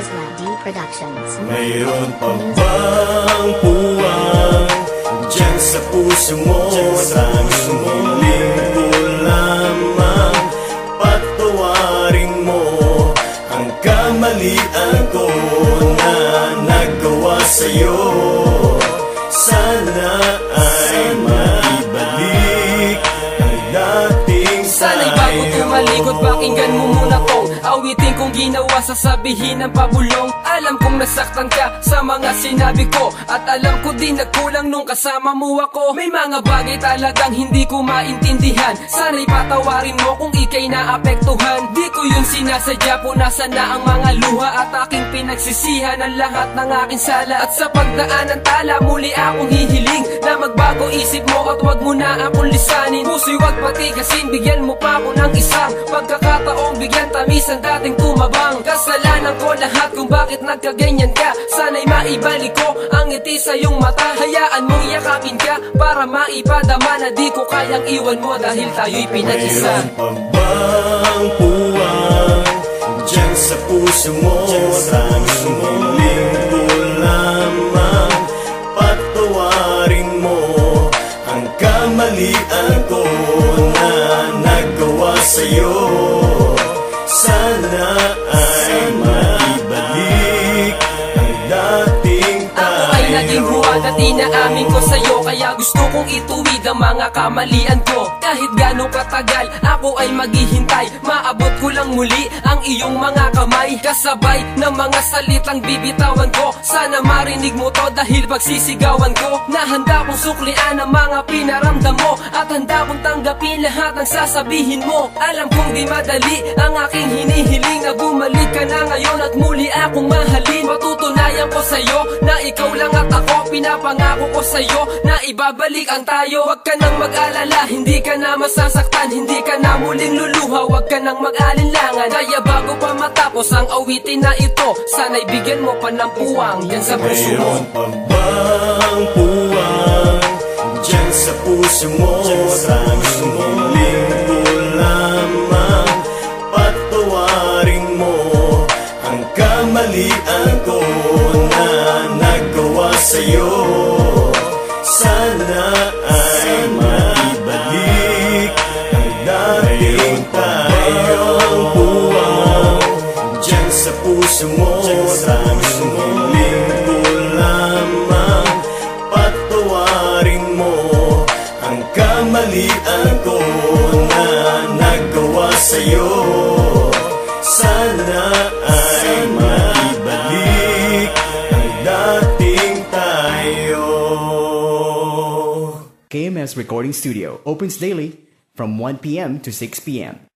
Isla D Productions. Mayroon pa bang puwang dyan sa puso mo? Tanging hiling ko lamang patawarin mo ang kamalian ko na nagawa sa'yo. Sana ay maibalik ang dating tayo. Sana'y bago tumalikod, pakinggan mo muna tong awitin kong ginawa, sasabihin ng pabulong. Alam kong nasaktan ka sa mga sinabi ko, at alam ko din nagkulang nung kasama mo ako. May mga bagay talagang hindi ko maintindihan, sana'y patawarin mo kung ika'y naapektuhan. Di ko yun sinasadya, punasan na ang mga luha at aking pinagsisihan ang lahat ng aking sala. At sa pagdaan ng tala, muli akong hihiling na magbago isip mo at wag mo na akong lisanin. Puso'y wag patigasin, bigyan mo pa ako ng isang pagkakataong bigyan tamis ang dating tumabang. Kasalanan ko lahat kung bakit nagkaganyan ka. Sana'y maibalik ko ang ngiti sa iyong mata. Hayaan mong yakapin ka para maipadama na di ko kayang iwan mo dahil tayo'y pinag-isa. Mayroon pa bang puwang dyan sa puso mo? Tanging hiling ko lamang patawarin mo ang kamalian ko na nagawa sa'yo. Sana ay maibalik ang dating tayo. Ako ay naging huwag at inaamin ko sa'yo, kaya gusto kong ituwid ang mga kamalian ko. Kahit gano'ng katagal, ako ay maghihintay. Maabot ko lang muli ang iyong mga kamay, kasabay ng mga salitang bibitawan ko. Sana marinig mo to dahil pagsisigawan ko na handa kong suklian ang mga pinaramdam mo, at handa kong tanggapin lahat ng sasabihin mo. Alam kong di madali ang aking hinihiling na bumalik ka na ngayon at muli akong mahalin. Patutunayan ko sa'yo na ikaw lang at ako. Pinapangako ko sa'yo na ibabalik ang tayo. Huwag ka nang mag-alala, hindi ka na masasaktan, hindi ka na muling luluha. Huwag ka nang mag-alinlangan, kaya bago pa matapos ang awitin na ito, sana'y bigyan mo pa ng puwang dyan sa puso mo. Mayroon pa bang puwang dyan sa puso mo? Tanging hiling ko lamang patawarin mo ang kamalian ko na nagawa sa'yo. Sana ay maibalik ang dating tayo. Puwang dyan sa puso mo, tanging hiling ko lamang patawarin mo ang kamalian ko na nagawa sa'yo. Sana ay maibalik ang dating tayo. KMS Recording Studio opens daily from 1 p.m. to 6 p.m.